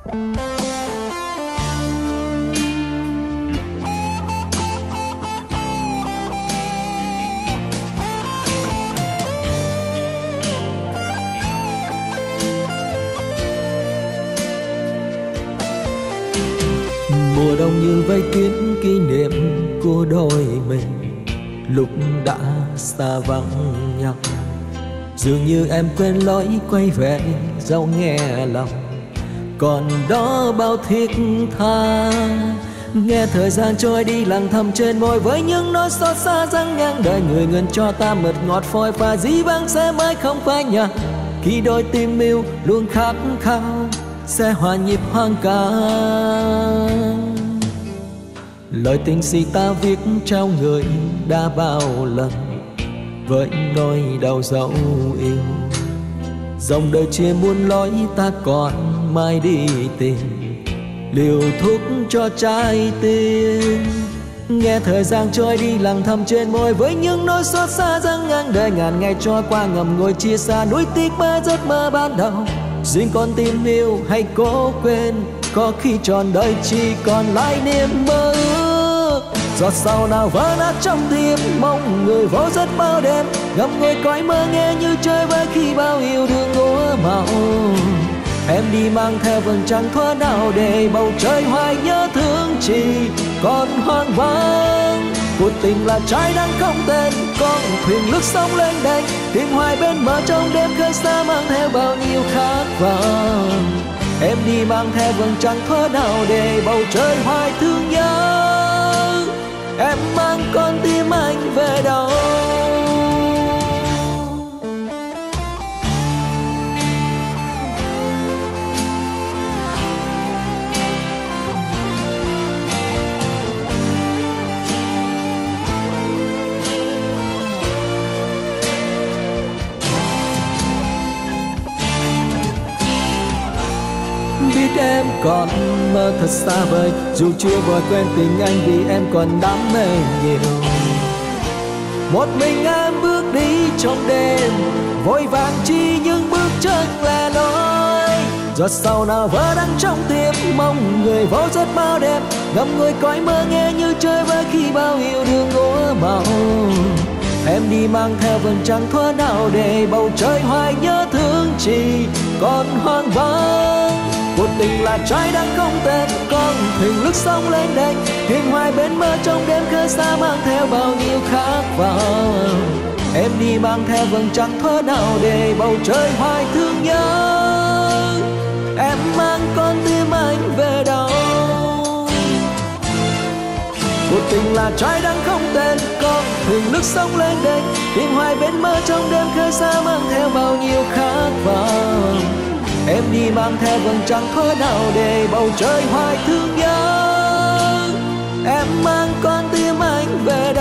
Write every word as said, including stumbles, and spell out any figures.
Mùa đông như vây kín kỷ niệm của đôi mình lúc đã xa vắng nhau. Dường như em quên lối quay về dẫu nghe lòng còn đó bao thiết tha. Nghe thời gian trôi đi lặng thầm trên môi với những nỗi xót xa dang ngang đời người ngân cho ta mật ngọt phôi pha dĩ vãng sẽ mãi không phai nhạt. Khi đôi tim yêu luôn khát khao sẽ hòa nhịp hoang ca. Lời tình si ta viết trao người đã bao lần với nỗi đau dấu yêu. Dòng đời chia muôn lối ta còn mãi đi tìm liều thuốc cho trái tim. Nghe thời gian trôi đi lặng thầm trên môi với những nỗi xót xa dang ngang đời ngàn ngày trôi qua ngầm ngồi chia xa nuối tiếc mơ giấc mơ ban đầu. Riêng con tim yêu hay cố quên có khi trọn đời chỉ còn lại niềm mơ ước. Giọt sầu nào vỡ nát trong tim mong người vô giấc bao đêm ngậm ngùi cõi mơ nghe như chơi với khi bao yêu đương úa màu. Em đi mang theo vầng trăng thuở nào để bầu trời hoài nhớ thương chỉ còn hoang vắng. Cuộc tình là trái đang không tên con thuyền nước sóng lênh đênh tìm hoài bên bờ trong đêm khơi xa mang theo bao nhiêu khát vọng. Em đi mang theo vầng trăng thuở nào để bầu trời hoài thương nhớ. Em mang con tim anh về đâu. Biết em còn mơ thật xa vời dù chưa vội quên tình anh vì em còn đam mê nhiều. Một mình em bước đi trong đêm vội vàng chi những bước chân lẻ loi. Giọt sầu nào vỡ đắng trong tim mong người vô giấc bao đêm ngậm ngùi cõi mơ nghe như chơi với khi bao yêu đương úa màu. Em đi mang theo vầng trăng thuở nào để bầu trời hoài nhớ thương chỉ còn hoang vắng. Cuộc tình là trái đang không tên con thuyền lướt sóng lên đênh thuyền hoài bên mơ trong đêm khơi xa mang theo bao nhiêu khát vọng. Em đi mang theo vầng trăng thuở nào để bầu trời hoài thương nhớ. Em mang con tim anh về đâu. Cuộc tình là trái đang không tên con thuyền lướt sóng lên đênh thuyền hoài bên mơ trong đêm khơi xa mang theo bao nhiêu khát vọng. Em đi mang theo vầng trăng thuở nào để bầu trời hoài thương nhớ. Em mang con tim anh về